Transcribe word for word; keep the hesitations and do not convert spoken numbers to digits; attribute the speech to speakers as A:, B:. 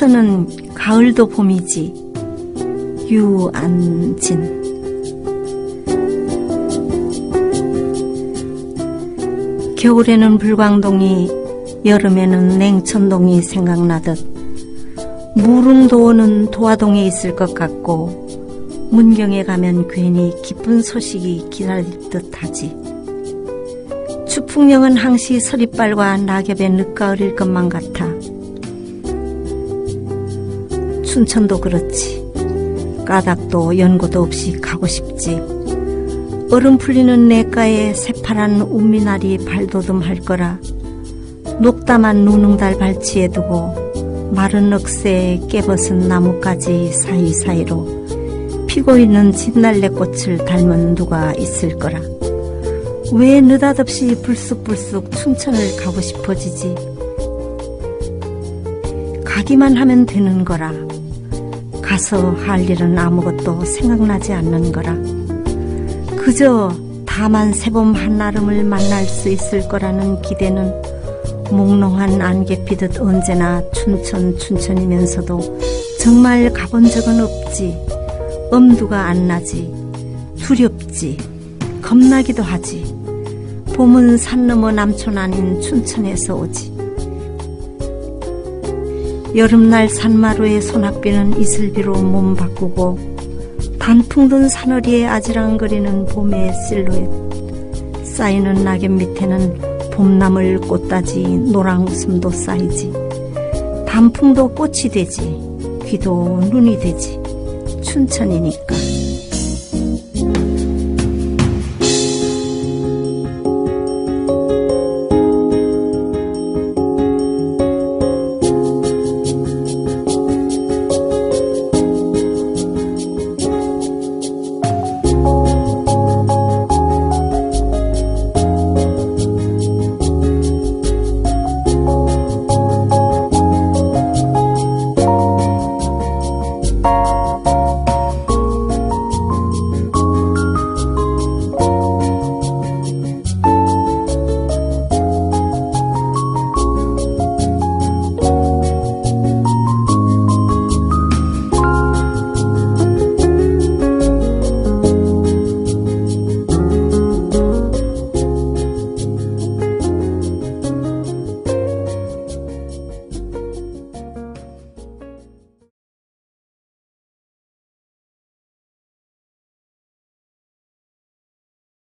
A: 춘천은 가을도 봄이지. 유안진. 겨울에는 불광동이, 여름에는 냉천동이 생각나듯 무릉도원은 도화동에 있을 것 같고 문경에 가면 괜히 기쁜 소식이 기다릴 듯하지. 추풍령은 항시 서리빨과 낙엽의 늦가을일 것만 같아. 춘천도 그렇지. 까닭도 연고도 없이 가고 싶지. 얼음 풀리는 냇가에 새파란 운미나리 발돋움할 거라 녹담한 누능달 발치에 두고 마른 억새에 깨벗은 나뭇가지 사이사이로 피고 있는 진달래꽃을 닮은 누가 있을 거라. 왜 느닷없이 불쑥불쑥 춘천을 가고 싶어지지? 가기만 하면 되는 거라. 가서 할 일은 아무것도 생각나지 않는 거라. 그저 다만 새봄 한아름을 만날 수 있을 거라는 기대는 몽롱한 안개 피듯 언제나 춘천 춘천이면서도 정말 가본 적은 없지. 엄두가 안 나지. 두렵지. 겁나기도 하지. 봄은 산 너머 남촌 아닌 춘천에서 오지. 여름날 산마루에 소낙비는 이슬비로 몸 바꾸고 단풍 든 사너리에 아지랑거리는 봄의 실루엣. 쌓이는 낙엽 밑에는 봄나물 꽃다지 노랑 웃음도 쌓이지. 단풍도 꽃이 되지. 귀도 눈이 되지. 춘천이니까.